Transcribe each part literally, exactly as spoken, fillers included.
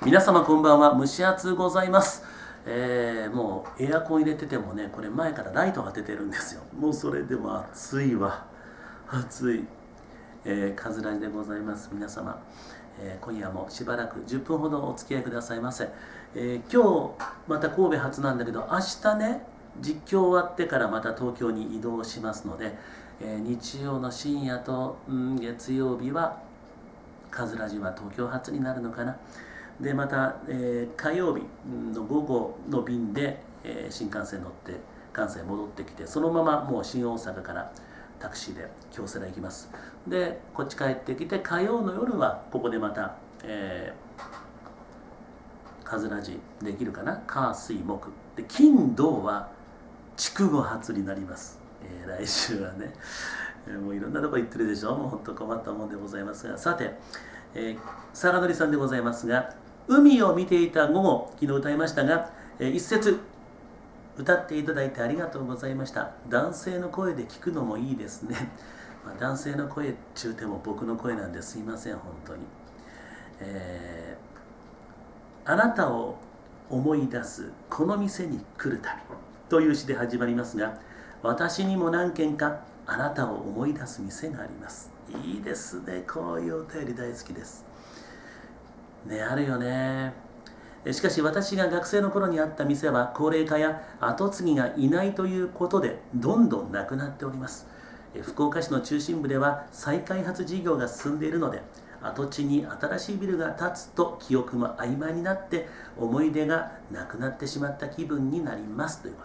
皆様こんばんは。蒸し暑ございます。えー、もうエアコン入れててもね、これ前からライトが出てるんですよ。もうそれでも暑いわ。暑い。えー、カズラジでございます。皆様、えー、今夜もしばらくじゅっぷんほどお付き合いくださいませ。えー、今日また神戸発なんだけど、明日ね、実況終わってからまた東京に移動しますので、えー、日曜の深夜と、うん、月曜日はカズラジは東京発になるのかな。でまた、えー、火曜日の午後の便で、えー、新幹線乗って関西戻ってきて、そのままもう新大阪からタクシーで京セラ行きます。でこっち帰ってきて、火曜の夜はここでまた、えー、カズラジできるかな。火水木で、金土は筑後発になります。えー、来週はね、えー、もういろんなとこ行ってるでしょ。もう本当困ったもんでございますが、さて、えー、坂典さんでございますが、海を見ていた午後、昨日歌いましたが、えー、一節歌っていただいてありがとうございました。男性の声で聞くのもいいですね。まあ、男性の声っちゅうても僕の声なんですいません、本当に。えー、あなたを思い出すこの店に来るたびという詩で始まりますが、私にも何軒かあなたを思い出す店があります。いいですね。こういうお便り大好きです。ね、あるよね。しかし私が学生の頃にあった店は高齢化や後継ぎがいないということでどんどんなくなっております。福岡市の中心部では再開発事業が進んでいるので、跡地に新しいビルが建つと記憶も曖昧になって思い出がなくなってしまった気分になりますということ。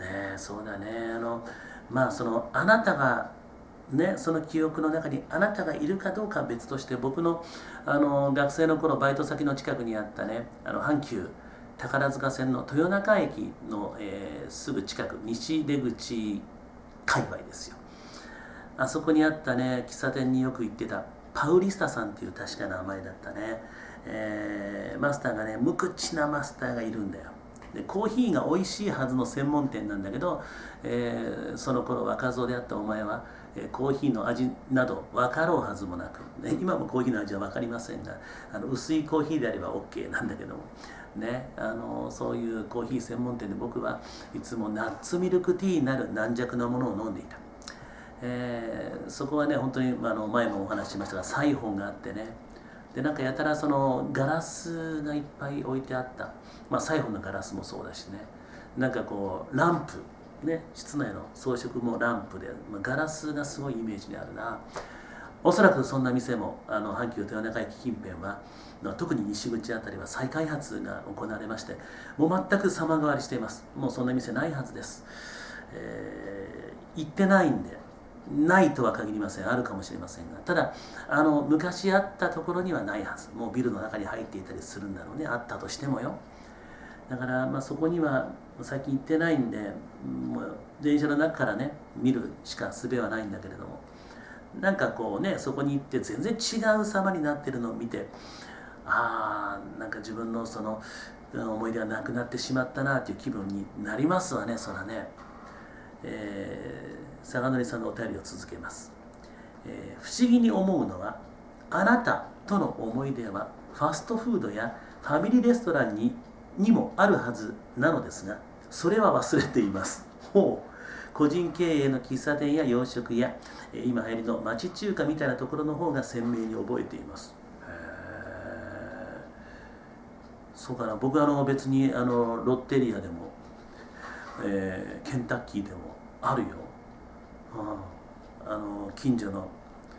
ねえ、そうだね。あのまあそのあなたがね、その記憶の中にあなたがいるかどうかは別として、僕の、あの学生の頃バイト先の近くにあったね、あの阪急宝塚線の豊中駅の、えー、すぐ近く、西出口界隈ですよ。あそこにあったね、喫茶店によく行ってたパウリスタさんっていう確か名前だったね、えー、マスターがね、無口なマスターがいるんだよ。でコーヒーが美味しいはずの専門店なんだけど、えー、その頃若造であったお前は、えー、コーヒーの味など分かろうはずもなく、ね、今もコーヒーの味は分かりませんが、あの薄いコーヒーであれば OK なんだけども、ね、あのそういうコーヒー専門店で僕はいつもナッツミルクティーなる軟弱なものを飲んでいた。えー、そこはね本当にあの前もお話ししましたが、サイフォンがあってね、でなんかやたらそのガラスがいっぱい置いてあった、まあ、サイフォンのガラスもそうだしね、なんかこうランプね、室内の装飾もランプで、まあ、ガラスがすごいイメージにあるな。おそらくそんな店もあの阪急豊中駅近辺は、特に西口あたりは再開発が行われまして、もう全く様変わりしています。もうそんな店ないはずです。えー、行ってないんで、ないとは限りません。あるかもしれませんが、ただあの昔あったところにはないはず。もうビルの中に入っていたりするんだろうね、あったとしてもよ。だから、まあ、そこには最近行ってないんで、もう電車の中からね見るしか術はないんだけれども、なんかこうね、そこに行って全然違う様になってるのを見て、ああ、なんか自分のその思い出がなくなってしまったなという気分になりますわね、そらね。えー、坂典さんのお便りを続けます。えー、不思議に思うのは、あなたとの思い出はファストフードやファミリーレストランににもあるはずなのですが、それは忘れています。ほう。個人経営の喫茶店や洋食や今流行りの町中華みたいなところの方が鮮明に覚えています。へー、そうかな。僕はあの別にあのロッテリアでも、えー、ケンタッキーでもあるよ。あの近所の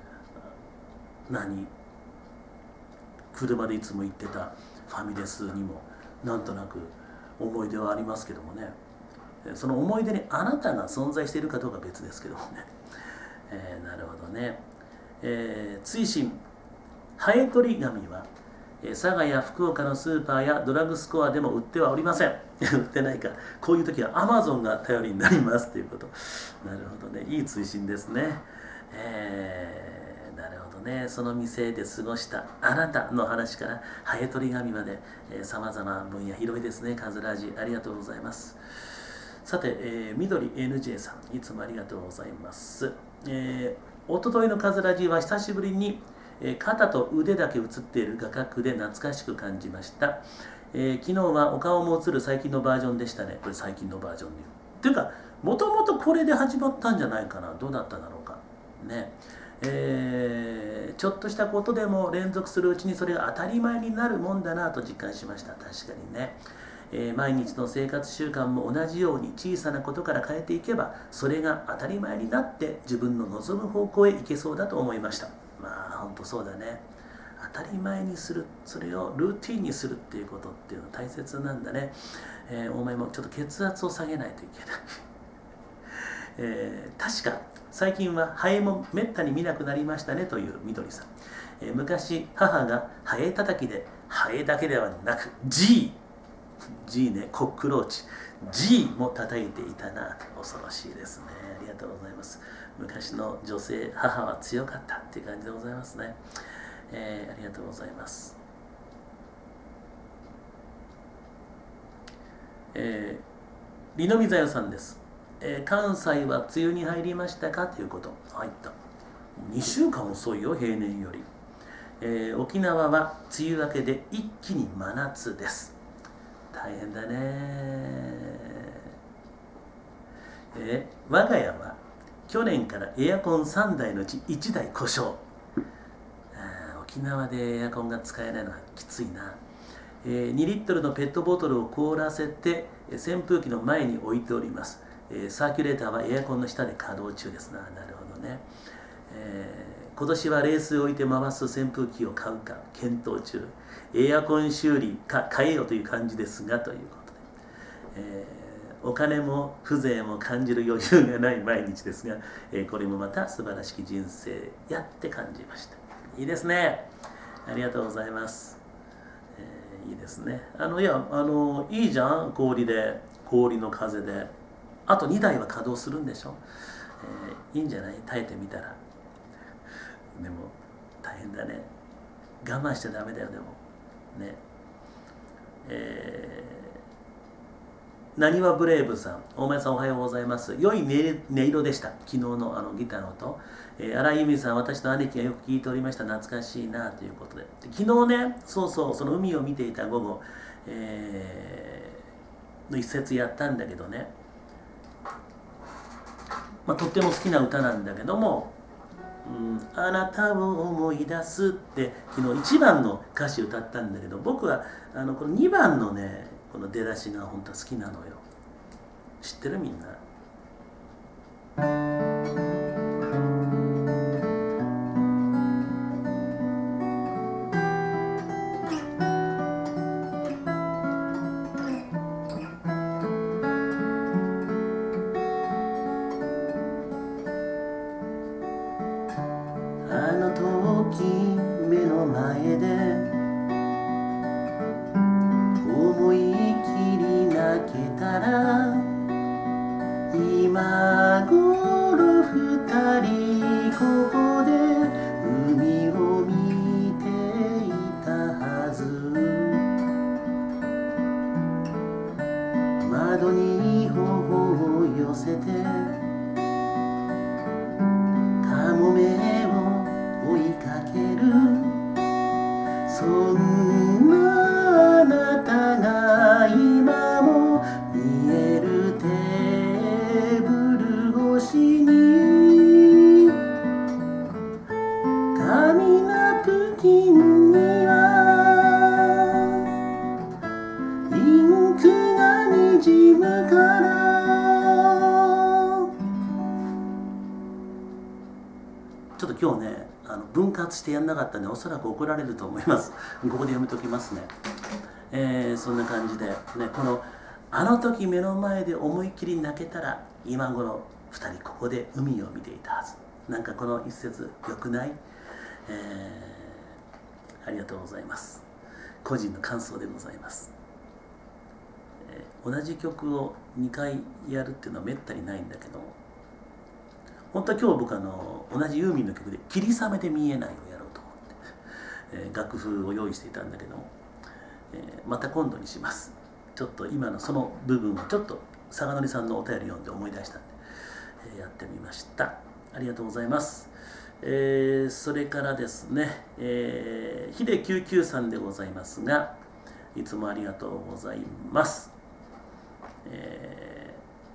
何車でいつも行ってたファミレスにもなんとなく思い出はありますけどもね。その思い出にあなたが存在しているかどうかは別ですけどもね。えー、なるほどね。えー、追伸、ハエ取り紙は佐賀や福岡のスーパーやドラッグストアでも売ってはおりません。売ってないか。こういう時はアマゾンが頼りになりますということ。なるほどね。いい追伸ですね。えー、なるほどね。その店で過ごしたあなたの話からハエ取り紙までさまざま分野広いですね。カズラジありがとうございます。さて、えー、緑 エヌジェー さん、いつもありがとうございます。えー、おとといのカズラジは久しぶりにえー、肩と腕だけ映っている画角で懐かしく感じました。えー、昨日はお顔も映る最近のバージョンでしたね。これ最近のバージョンで。というか、もともとこれで始まったんじゃないかな。どうだっただろうか。ね。えー、ちょっとしたことでも連続するうちにそれが当たり前になるもんだなと実感しました。確かにね。えー、毎日の生活習慣も同じように小さなことから変えていけば、それが当たり前になって自分の望む方向へ行けそうだと思いました。まあ、ほんとそうだね。当たり前にする、それをルーティンにするっていうことっていうのは大切なんだね。えー、お前もちょっと血圧を下げないといけない、えー、確か最近はハエもめったに見なくなりましたねというみどりさん、えー、昔母がハエ叩きでハエだけではなく G G ね、コックローチ G も叩いていたな。恐ろしいですね。ありがとうございます。昔の女性母は強かったっていう感じでございますね。えー、ありがとうございます。えー、リノミザヨさんです。えー、関西は梅雨に入りましたかということ。入った。にしゅうかん遅いよ、平年より。えー、沖縄は梅雨明けで一気に真夏です。大変だね。えー、我が家は去年からエアコンさんだいのうちいちだい故障。沖縄でエアコンが使えないのはきついな。えー、にリットルのペットボトルを凍らせて扇風機の前に置いております。えー、サーキュレーターはエアコンの下で稼働中ですな。なるほどね。えー、今年はレースを置いて回す扇風機を買うか検討中。エアコン修理か買えよという感じですが、ということで、えー、お金も風情も感じる余裕がない毎日ですが、えー、これもまた素晴らしき人生やって感じました。いいですね。ありがとうございます。えー、いいですね。あの、いや、あの、いいじゃん。氷で、氷の風で。あとにだいは稼働するんでしょ。えー、いいんじゃない？耐えてみたら。でも、大変だね。我慢しちゃダメだよ、でも。ね。えー、なにわブレイブさん、大前さんおはようございます。良い音色でした。昨日のあのギターの音。えー、荒井由実さん、私の兄貴がよく聞いておりました。懐かしいなということで。で昨日ね、そうそう、その海を見ていた午後、えー、の一節やったんだけどね、まあ、とっても好きな歌なんだけども、うん、あなたを思い出すって昨日いちばんの歌詞歌ったんだけど、僕はあのこのにばんのね、この出だしが本当は好きなのよ。知ってるみんな。あの時目の前で思い切り泣けたら、今頃二人ここで海を見ていたはず。窓に頬を寄せてカモメを追いかける、そんなあなたが今も見えるテーブル越しに、紙ナプキンにはインクがにじむから。ちょっと今日ね、あの分割してやんなかったんでおそらく怒られると思います。ここでやめときますね。えー、そんな感じで、ね、このあの時目の前で思いっきり泣けたら今頃ふたりここで海を見ていたはず。なんかこの一節よくない？えー、ありがとうございます。個人の感想でございます。えー、同じ曲をにかいやるっていうのはめったにないんだけども、本当は今日僕あの同じユーミンの曲で「霧雨で見えない」をやろうと思って、えー、楽譜を用意していたんだけども、えー、また今度にします。ちょっと今のその部分をちょっと坂典さんのお便り読んで思い出したんで、えー、やってみました。ありがとうございます。 えー、それからですね、えー、ひできゅうきゅうさんでございますが、いつもありがとうございます。え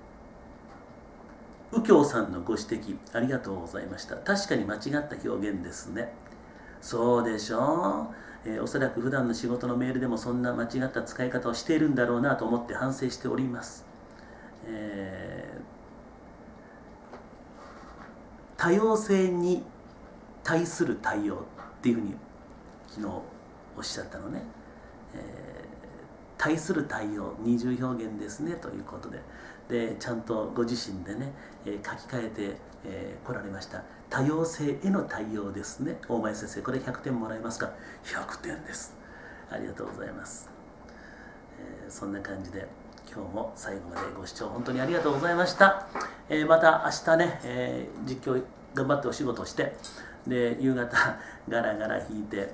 ー、右京さんのご指摘ありがとうございました。確かに間違った表現ですね。そうでしょう、えー、おそらく普段の仕事のメールでもそんな間違った使い方をしているんだろうなと思って反省しております。えー、多様性に対する対応っていうふうに昨日おっしゃったのね、えー、対する対応二重表現ですねということで、でちゃんとご自身でね、えー、書き換えて、えー、来られました。多様性への対応ですね。大前先生、これひゃくてんもらえますか？ひゃくてんです。ありがとうございます。えー、そんな感じで今日も最後までご視聴本当にありがとうございました。えー、また明日ね、えー、実況頑張ってお仕事をして、で夕方ガラガラ引いて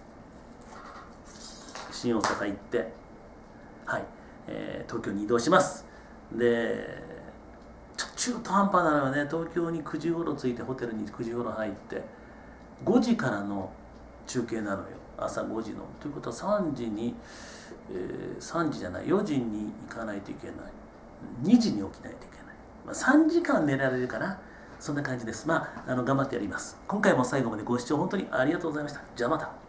新大阪行って、はい、えー、東京に移動します。でちょ中途半端なのはね、東京にくじごろ着いてホテルにくじごろ入ってごじからの中継なのよ、朝ごじの。ということはさんじに、えー、さんじじゃないよじに行かないといけない、にじに起きないといけない、まあ、さんじかん寝られるかな、そんな感じです。まあ、あの頑張ってやります。今回も最後までご視聴本当にありがとうございました。じゃあまた。